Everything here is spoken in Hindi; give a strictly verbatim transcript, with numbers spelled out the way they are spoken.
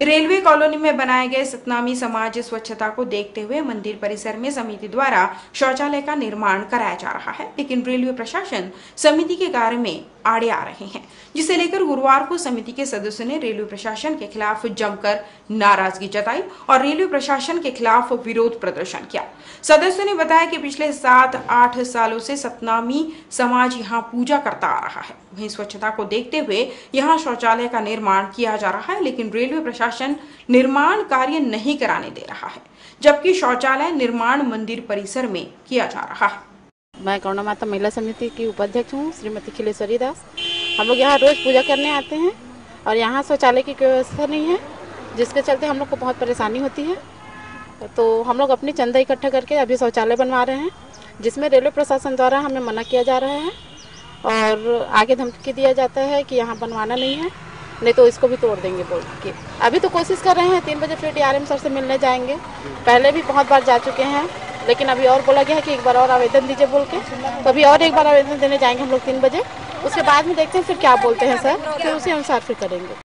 रेलवे कॉलोनी में बनाए गए सतनामी समाज स्वच्छता को देखते हुए मंदिर परिसर में समिति द्वारा शौचालय का निर्माण कराया जा रहा है, लेकिन रेलवे प्रशासन समिति के कार्य में आड़े आ रहे हैं, जिसे लेकर गुरुवार को समिति के सदस्यों ने रेलवे प्रशासन के खिलाफ जमकर नाराजगी जताई और रेलवे प्रशासन के खिलाफ विरोध प्रदर्शन किया। सदस्यों ने बताया कि पिछले सात आठ सालों से सतनामी समाज यहां पूजा करता आ रहा है। वहीं स्वच्छता को देखते हुए यहां शौचालय का निर्माण किया जा रहा है, लेकिन रेलवे प्रशासन निर्माण कार्य नहीं कराने दे रहा है, जबकि शौचालय निर्माण मंदिर परिसर में किया जा रहा है। मैं करुणा माता महिला समिति की उपाध्यक्ष हूँ, श्रीमती खिलेश्वरी दास। हम लोग यहाँ रोज पूजा करने आते हैं और यहाँ शौचालय की व्यवस्था नहीं है, जिसके चलते हम लोग को बहुत परेशानी होती है। तो हम लोग अपनी चंदा इकट्ठा करके अभी शौचालय बनवा रहे हैं, जिसमें रेलवे प्रशासन द्वारा हमें मना किया जा रहा है और आगे धमकी दिया जाता है कि यहाँ बनवाना नहीं है, नहीं तो इसको भी तोड़ देंगे बोल के। अभी तो कोशिश कर रहे हैं, तीन बजे फिर डीआरएम सर से मिलने जाएंगे। पहले भी बहुत बार जा चुके हैं, लेकिन अभी और बोला गया है कि एक बार और आवेदन दीजिए बोल के, तो अभी और एक बार आवेदन देने जाएंगे हम लोग तीन बजे। उसके बाद में देखते हैं फिर क्या बोलते हैं सर, फिर उसी अनुसार फिर करेंगे।